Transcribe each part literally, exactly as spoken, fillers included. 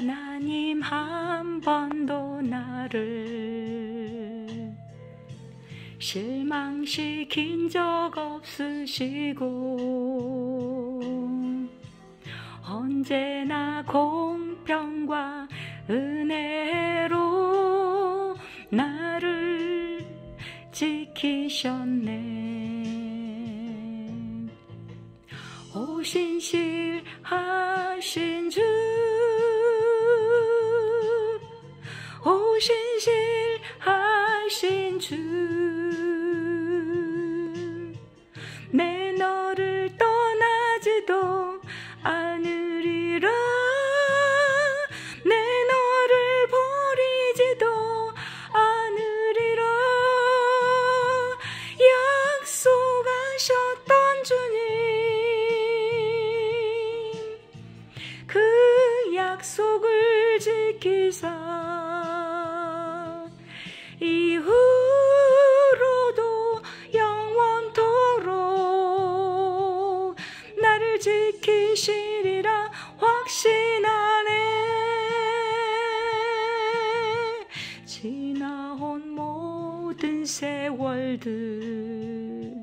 하나님 한 번도 나를 실망시킨 적 없으시고 언제나 공평과 은혜로 나를 지키셨네. 오신실하신 주, 오신실하신 주, 내 너를 떠나지도 않으리라. 내 너를 버리지도 않으리라. 약속하셨던 주님, 그 약속을 지키사 이후로도 영원토록 나를 지키시리라 확신하네. 지나온 모든 세월들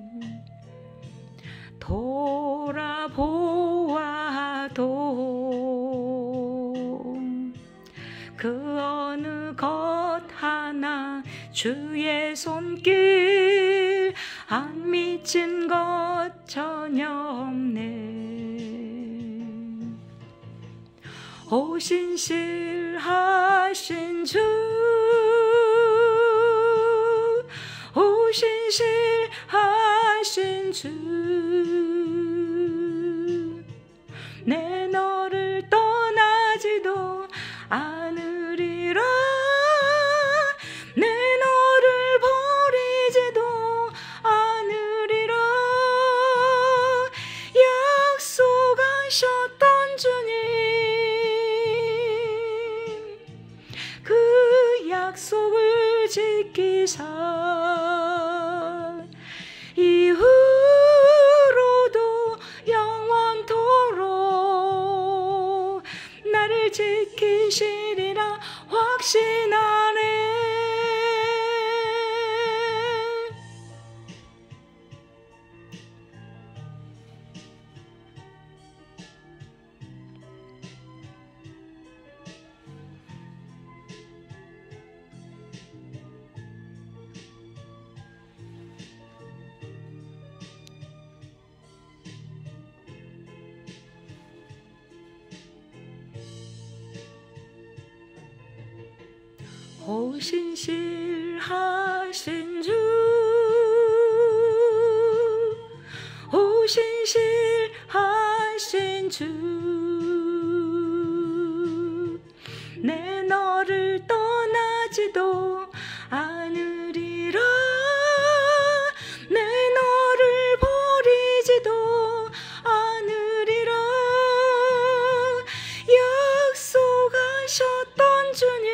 돌아보아도 그 어느 것 하나 주의 손길 안 미친 것 전혀 없네. 오신실하신 주, 오신실하신 주, 내 너를 떠나지도 않으리라. 내 너를 버리지도 않으리라. 약속하셨던 주님, 그 약속을 지키사 이후로도 영원토록 나를 지키시리라 확신하네. 오신실하신 주, 오신실하신 주, 내 너를 떠나지도 않으리라. 내 너를 버리지도 않으리라. 약속하셨던 주님,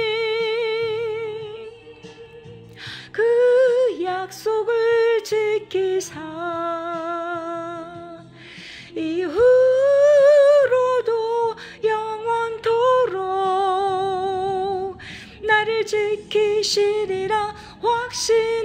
그 약속을 지키사 이후로도 영원토록 나를 지키시리라 확신